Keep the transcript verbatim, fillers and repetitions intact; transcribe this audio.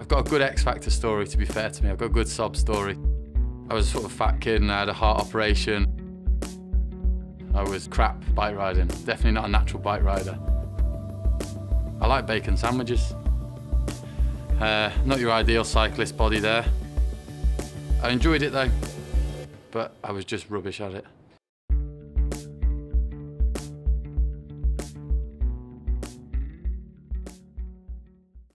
got a good X Factor story, to be fair to me. I've got a good sob story. I was a sort of fat kid and I had a heart operation. I was crap bike riding, definitely not a natural bike rider. I like bacon sandwiches. Uh, not your ideal cyclist body there. I enjoyed it though, but I was just rubbish at it.